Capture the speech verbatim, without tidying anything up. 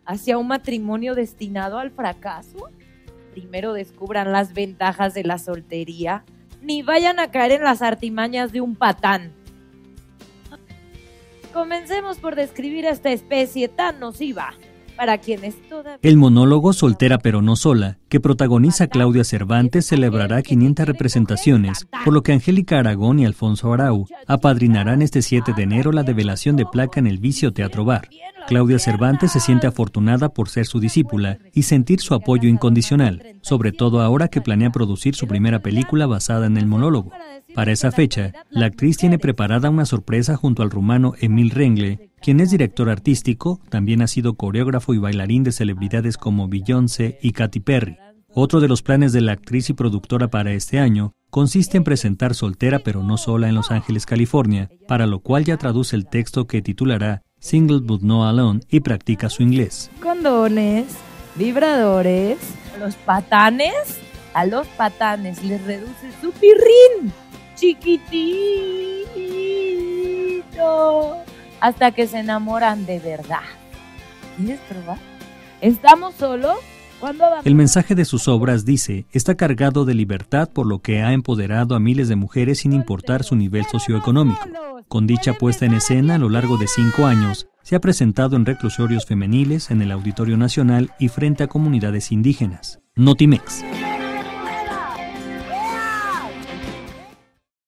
hacia un matrimonio destinado al fracaso? Primero descubran las ventajas de la soltería, ni vayan a caer en las artimañas de un patán. Comencemos por describir a esta especie tan nociva para quienes todavía... El monólogo Soltera pero no sola, que protagoniza Claudia Cervantes, celebrará quinientas representaciones, por lo que Angélica Aragón y Alfonso Arau apadrinarán este siete de enero la develación de placa en el Vicio Teatro Bar. Claudia Cervantes se siente afortunada por ser su discípula y sentir su apoyo incondicional, sobre todo ahora que planea producir su primera película basada en el monólogo. Para esa fecha, la actriz tiene preparada una sorpresa junto al rumano Emil Rengle, quien es director artístico, también ha sido coreógrafo y bailarín de celebridades como Beyoncé y Katy Perry. Otro de los planes de la actriz y productora para este año consiste en presentar Soltera pero no sola en Los Ángeles, California, para lo cual ya traduce el texto que titulará Single but no alone y practica su inglés. Condones, vibradores, a los patanes, a los patanes les reduce su pirrín, chiquitito, hasta que se enamoran de verdad. ¿Quieres probar? ¿Estamos solos? El mensaje de sus obras, dice, está cargado de libertad, por lo que ha empoderado a miles de mujeres sin importar su nivel socioeconómico. Con dicha puesta en escena, a lo largo de cinco años, se ha presentado en reclusorios femeniles, en el Auditorio Nacional y frente a comunidades indígenas. Notimex.